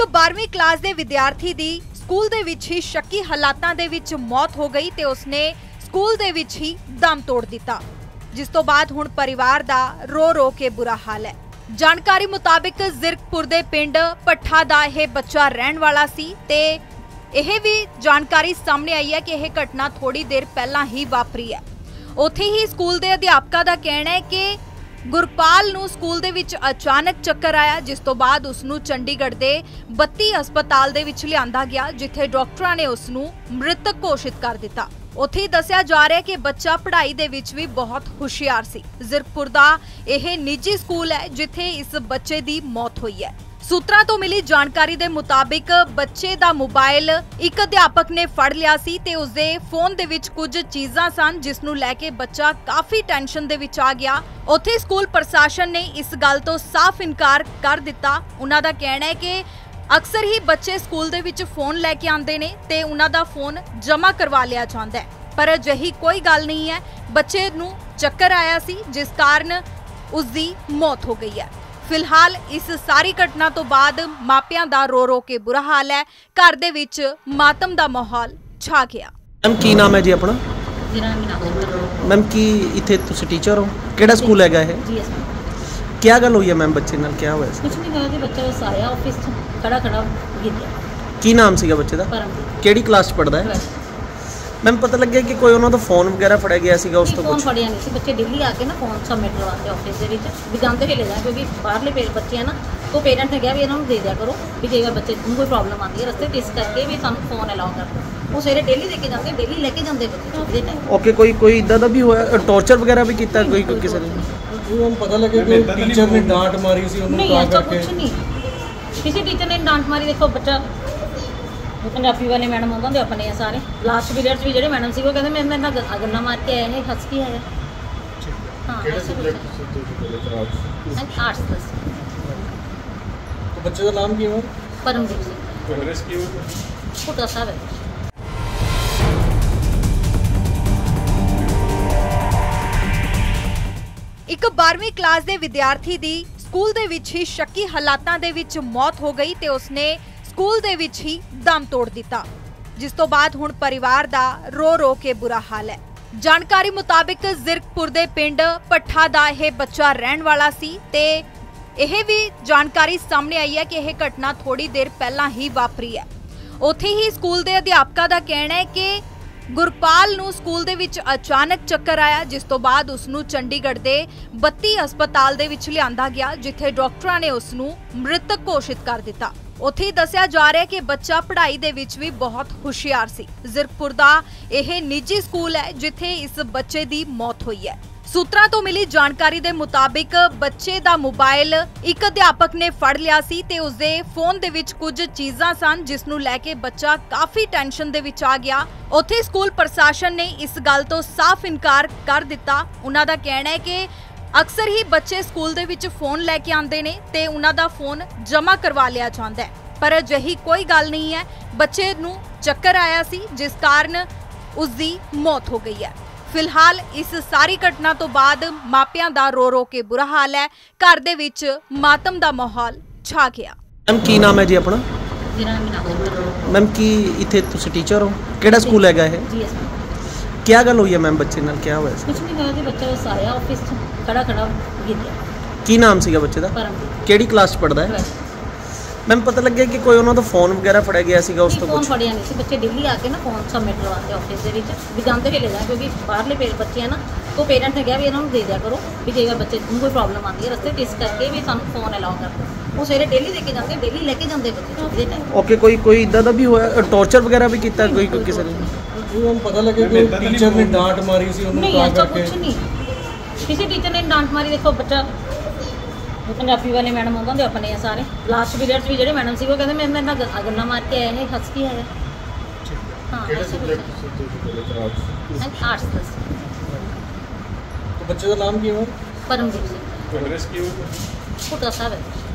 ਇੱਕ 12ਵੀਂ ਕਲਾਸ ਦੇ ਵਿਦਿਆਰਥੀ ਦੀ ਸਕੂਲ ਦੇ ਵਿੱਚ ਹੀ ਸ਼ੱਕੀ ਹਾਲਾਤਾਂ ਦੇ ਵਿੱਚ ਮੌਤ ਹੋ ਗਈ ਤੇ ਉਸਨੇ ਸਕੂਲ ਦੇ ਵਿੱਚ ਹੀ ਦਮ ਤੋੜ ਦਿੱਤਾ, ਜਿਸ ਤੋਂ ਬਾਅਦ ਹੁਣ ਪਰਿਵਾਰ ਦਾ ਰੋ ਕੇ ਬੁਰਾ ਹਾਲ ਹੈ। ਜਾਣਕਾਰੀ ਮੁਤਾबिक ਜ਼ਿਰਕਪੁਰ ਦੇ ਪਿੰਡ ਪੱਠਾ ਦਾ ਇਹ ਬੱਚਾ ਰਹਿਣ ਵਾਲਾ ਸੀ ਤੇ ਇਹ ਵੀ ਜਾਣਕਾਰੀ ਸਾਹਮਣੇ ਆਈ ਹੈ ਕਿ ਇਹ ਘਟਨਾ ਥੋੜੀ ਦੇਰ ਪਹਿਲਾਂ ਹੀ ਵਾਪਰੀ ਹੈ। ਉੱਥੇ ਹੀ ਸਕੂਲ ਦੇ ਅਧਿਆਪਕਾਂ ਦਾ ਕਹਿਣਾ ਹੈ ਕਿ ਗੁਰਪਾਲ ਨੂੰ ਸਕੂਲ ਦੇ ਵਿੱਚ ਅਚਾਨਕ ਚੱਕਰ ਆਇਆ, ਜਿਸ ਤੋਂ ਬਾਅਦ ਉਸ ਨੂੰ ਚੰਡੀਗੜ੍ਹ ਦੇ 32 ਹਸਪਤਾਲ ਦੇ ਵਿੱਚ ਲਿਆਂਦਾ ਗਿਆ, ਜਿੱਥੇ ਡਾਕਟਰਾਂ ਨੇ ਉਸ ਨੂੰ ਮ੍ਰਿਤਕ ਘੋਸ਼ਿਤ ਕਰ ਦਿੱਤਾ। ਉੱਥੇ ਦੱਸਿਆ ਜਾ ਰਿਹਾ ਹੈ ਕਿ ਬੱਚਾ ਪੜ੍ਹਾਈ ਦੇ ਵਿੱਚ ਵੀ ਬਹੁਤ ਹੁਸ਼ਿਆਰ ਸੀ। ਜ਼ਿਰਕਪੁਰ ਦਾ ਇਹ ਨਿੱਜੀ ਸਕੂਲ ਹੈ ਜਿੱਥੇ ਇਸ ਬੱਚੇ ਦੀ ਮੌਤ ਹੋਈ ਹੈ। ਸੂਤਰਾਂ ਤੋਂ ਮਿਲੀ ਜਾਣਕਾਰੀ ਦੇ ਮੁਤਾबिक ਬੱਚੇ ਦਾ ਮੋਬਾਈਲ ਇੱਕ ਅਧਿਆਪਕ ਨੇ ਫੜ ਲਿਆ ਸੀ ਤੇ ਉਸਦੇ ਫੋਨ ਦੇ ਵਿੱਚ ਕੁਝ ਚੀਜ਼ਾਂ ਸਨ, ਜਿਸ ਨੂੰ ਲੈ ਕੇ ਬੱਚਾ ਕਾਫੀ ਟੈਨਸ਼ਨ ਦੇ ਵਿੱਚ ਆ ਗਿਆ। ਉੱਥੇ ਸਕੂਲ ਪ੍ਰਸ਼ਾਸਨ ਨੇ ਇਸ ਗੱਲ ਤੋਂ ਸਾਫ਼ ਇਨਕਾਰ ਕਰ ਦਿੱਤਾ। ਉਹਨਾਂ ਦਾ ਕਹਿਣਾ ਹੈ ਕਿ ਅਕਸਰ ਹੀ ਬੱਚੇ ਸਕੂਲ ਦੇ ਵਿੱਚ ਫੋਨ ਲੈ ਕੇ ਆਉਂਦੇ ਨੇ ਤੇ ਉਹਨਾਂ ਦਾ ਫੋਨ ਜਮ੍ਹਾਂ ਕਰਵਾ ਲਿਆ ਜਾਂਦਾ ਹੈ, ਪਰ ਅਜਿਹੀ ਕੋਈ ਗੱਲ ਨਹੀਂ ਹੈ। ਬੱਚੇ ਨੂੰ ਚੱਕਰ ਆਇਆ ਸੀ, ਜਿਸ ਕਾਰਨ ਉਸ ਦੀ ਮੌਤ ਹੋ ਗਈ ਹੈ। ਫਿਲਹਾਲ ਇਸ ਸਾਰੀ ਘਟਨਾ ਤੋਂ ਬਾਅਦ ਮਾਪਿਆਂ ਦਾ ਰੋ ਕੇ ਬੁਰਾ ਹਾਲ ਹੈ। ਘਰ ਦੇ ਵਿੱਚ ਮਾਤਮ ਦਾ ਮਾਹੌਲ ਛਾ ਗਿਆ। ਮੈਮ ਕੀ ਨਾਮ ਹੈ ਜੀ ਆਪਣਾ? ਮੈਮ ਕੀ ਇੱਥੇ ਤੁਸੀਂ ਟੀਚਰ ਹੋ? ਕਿਹੜਾ ਸਕੂਲ ਹੈਗਾ ਇਹ? जी एस क्या गल हुई है मैम बच्चे नाल? क्या होया सी? कुछ नहीं कहा जी, बच्चा बस आया ऑफिस खड़ा गिर गया। ਕੀ ਨਾਮ ਸੀਗਾ ਬੱਚੇ ਦਾ? परमजीत ਕਿਹੜੀ ਕਲਾਸ ਚ ਪੜਦਾ ਹੈ? ਮੈਮ ਪਤਾ ਲੱਗਿਆ ਕਿ ਕੋਈ ਉਹਨਾਂ ਦਾ ਫੋਨ ਵਗੈਰਾ ਫੜਿਆ ਗਿਆ ਸੀਗਾ ਉਸ ਤੋਂ फोन ਕੁਝ? फड़िया नहीं सी, बच्चे डेली आके ना फोन सबमिट करवाते ऑफिस के भी जाते चले जाए, क्योंकि बाहरले बच्चे हैं ना, तो पेरेंट्स ने कहा भी इन्होंने दे दिया करो भी कई बार बच्चे ਨੂੰ कोई प्रॉब्लम आती है रस्ते, इस करके भी सानू फोन अलाउ करते। वो सवेरे डेली लेके जाते, डेली लेके जाते बच्चे छुट्टी के टाइम। ਓਕੇ, ਕੋਈ ਇਦਾਂ ਦਾ ਵੀ ਹੋਇਆ ਟੌਰਚਰ ਵਗੈਰਾ ਵੀ ਕੀਤਾ ਕੋਈ ਕਿਸੇ ਨੇ? वो हम पता लगे कि टीचर ने डांट मारी सी उन्होंने नहीं कहा ऐसा करके कुछ नहीं, किसी टीचर ने डांट मारी। देखो बच्चा पंजाबी वाले मैडम होंगे अपने हैं सारे, लास्ट पीरियड भी जो मैडम सी वो कहते मेरे ना गन्ना मार के आए हैं, हंस के आया। हाँ आर्ट्स दस। तो बच्चे का नाम क्या है? परमजीत सिंह पुटा साहब है। ਇੱਕ 12ਵੀਂ ਕਲਾਸ ਦੇ ਵਿਦਿਆਰਥੀ ਦੀ ਸਕੂਲ ਦੇ ਵਿੱਚ ਹੀ ਸ਼ੱਕੀ ਹਾਲਾਤਾਂ ਦੇ ਵਿੱਚ ਮੌਤ ਹੋ ਗਈ ਤੇ ਉਸਨੇ ਸਕੂਲ ਦੇ ਵਿੱਚ ਹੀ ਦਮ ਤੋੜ ਦਿੱਤਾ, ਜਿਸ ਤੋਂ ਬਾਅਦ ਹੁਣ ਪਰਿਵਾਰ ਦਾ ਰੋ ਕੇ ਬੁਰਾ ਹਾਲ ਹੈ। ਜਾਣਕਾਰੀ ਮੁਤਾबिक ਜ਼ਿਰਕਪੁਰ ਦੇ ਪਿੰਡ ਪੱਠਾ ਦਾ ਇਹ ਬੱਚਾ ਰਹਿਣ ਵਾਲਾ ਸੀ ਤੇ ਇਹ ਵੀ ਜਾਣਕਾਰੀ ਸਾਹਮਣੇ ਆਈ ਹੈ ਕਿ ਇਹ ਘਟਨਾ ਥੋੜੀ ਦੇਰ ਪਹਿਲਾਂ ਹੀ ਵਾਪਰੀ ਹੈ। ਉੱਥੇ ਹੀ ਸਕੂਲ ਦੇ ਅਧਿਆਪਕਾਂ ਦਾ ਕਹਿਣਾ ਹੈ ਕਿ ਗੁਰਪਾਲ ਨੂੰ ਸਕੂਲ ਦੇ ਵਿੱਚ ਅਚਾਨਕ ਚੱਕਰ ਆਇਆ, ਜਿਸ ਤੋਂ ਬਾਅਦ ਉਸ ਨੂੰ ਚੰਡੀਗੜ੍ਹ ਦੇ 32 ਹਸਪਤਾਲ ਦੇ ਵਿੱਚ ਲਿਆਂਦਾ ਗਿਆ, ਜਿੱਥੇ ਡਾਕਟਰਾਂ ਨੇ ਉਸ ਨੂੰ ਮ੍ਰਿਤਕ ਘੋਸ਼ਿਤ ਕਰ ਦਿੱਤਾ। ਉੱਥੇ ਹੀ ਦੱਸਿਆ ਜਾ ਰਿਹਾ ਹੈ ਕਿ ਬੱਚਾ ਪੜ੍ਹਾਈ ਦੇ ਵਿੱਚ ਵੀ ਬਹੁਤ ਹੁਸ਼ਿਆਰ ਸੀ। ਜ਼ਿਰਕਪੁਰ ਦਾ ਇਹ ਨਿੱਜੀ ਸਕੂਲ ਹੈ ਜਿੱਥੇ ਇਸ ਬੱਚੇ ਦੀ ਮੌਤ ਹੋਈ ਹੈ। ਸੂਤਰਾਂ ਤੋਂ ਮਿਲੀ ਜਾਣਕਾਰੀ ਦੇ ਮੁਤਾबिक ਬੱਚੇ ਦਾ ਮੋਬਾਈਲ ਇੱਕ ਅਧਿਆਪਕ ਨੇ ਫੜ ਲਿਆ ਸੀ ਤੇ ਉਸਦੇ ਫੋਨ ਦੇ ਵਿੱਚ ਕੁਝ ਚੀਜ਼ਾਂ ਸਨ, ਜਿਸ ਨੂੰ ਲੈ ਕੇ ਬੱਚਾ ਕਾਫੀ ਟੈਨਸ਼ਨ ਦੇ ਵਿੱਚ ਆ ਗਿਆ। ਉੱਥੇ ਸਕੂਲ ਪ੍ਰਸ਼ਾਸਨ ਨੇ ਇਸ ਗੱਲ ਤੋਂ ਸਾਫ਼ ਇਨਕਾਰ ਕਰ ਦਿੱਤਾ। ਉਹਨਾਂ ਦਾ ਕਹਿਣਾ ਹੈ ਕਿ ਅਕਸਰ ਹੀ ਬੱਚੇ ਸਕੂਲ ਦੇ ਵਿੱਚ ਫੋਨ ਲੈ ਕੇ ਆਉਂਦੇ ਨੇ ਤੇ ਉਹਨਾਂ ਦਾ ਫੋਨ ਜਮ੍ਹਾਂ ਕਰਵਾ ਲਿਆ ਜਾਂਦਾ ਹੈ, ਪਰ ਅਜਿਹੀ ਕੋਈ ਗੱਲ ਨਹੀਂ ਹੈ। ਬੱਚੇ ਨੂੰ ਚੱਕਰ ਆਇਆ ਸੀ, ਜਿਸ ਕਾਰਨ ਉਸ ਦੀ ਮੌਤ ਹੋ ਗਈ ਹੈ। ਫਿਲਹਾਲ ਇਸ ਸਾਰੀ ਘਟਨਾ ਤੋਂ ਬਾਅਦ ਮਾਪਿਆਂ ਦਾ ਰੋ ਕੇ ਬੁਰਾ ਹਾਲ ਹੈ। ਘਰ ਦੇ ਵਿੱਚ ਮਾਤਮ ਦਾ ਮਾਹੌਲ ਛਾ ਗਿਆ। ਮੈਮ ਕੀ ਨਾਮ ਹੈ ਜੀ ਆਪਣਾ? ਮੈਮ ਕੀ ਇੱਥੇ ਤੁਸੀਂ ਟੀਚਰ ਹੋ? ਕਿਹੜਾ ਸਕੂਲ ਹੈਗਾ ਇਹ? जी एस ਕੀ ਗੱਲ ਹੋਈ ਹੈ ਮੈਮ ਬੱਚੇ ਨਾਲ? ਕੀ ਹੋਇਆ ਸੀ? कुछ नहीं कहा जी, बच्चा बस आया ऑफिस खड़ा गिर गया। ਕੀ ਨਾਮ ਸੀਗਾ ਬੱਚੇ ਦਾ? परमजीत ਕਿਹੜੀ ਕਲਾਸ ਚ ਪੜਦਾ ਹੈ? ਮੈਮ ਪਤਾ ਲੱਗਿਆ ਕਿ ਕੋਈ ਉਹਨਾਂ ਦਾ ਫੋਨ ਵਗੈਰਾ ਫੜਿਆ ਗਿਆ ਸੀਗਾ ਉਸ ਤੋਂ फोन ਕੁਝ? फड़िया नहीं सी, बच्चे डेली आके ना फोन सबमिट करवाते ऑफिस के भी जाते चले जाए, क्योंकि बाहरले बच्चे हैं ना, तो पेरेंट्स ने कहा भी इन्होंने दे दिया करो भी कई बार बच्चे ਨੂੰ कोई प्रॉब्लम आती है रस्ते, इस करके भी सानू फोन अलाउ करते। वो सवेरे डेली लेके जाते, डेली लेके जाते बच्चे छुट्टी के टाइम। ਓਕੇ, ਕੋਈ ਇਦਾਂ ਦਾ ਵੀ ਹੋਇਆ ਟੌਰਚਰ ਵਗੈਰਾ ਵੀ ਕੀਤਾ ਕੋਈ ਕਿਸੇ ਨੇ? वो हम पता लगे कि टीचर ने डांट मारी सी उन्होंने नहीं कहा ऐसा करके कुछ नहीं, किसी टीचर ने डांट मारी। देखो बच्चा पंजाबी वाले मैडम होंगे अपने हैं सारे, लास्ट पीरियड भी जो मैडम सी वो कहते मेरे ना गन्ना मार के आए हैं, हंस के आया। हाँ आर्ट्स दस। तो बच्चे का नाम क्या है? परमजीत सिंह पुटा साहब है।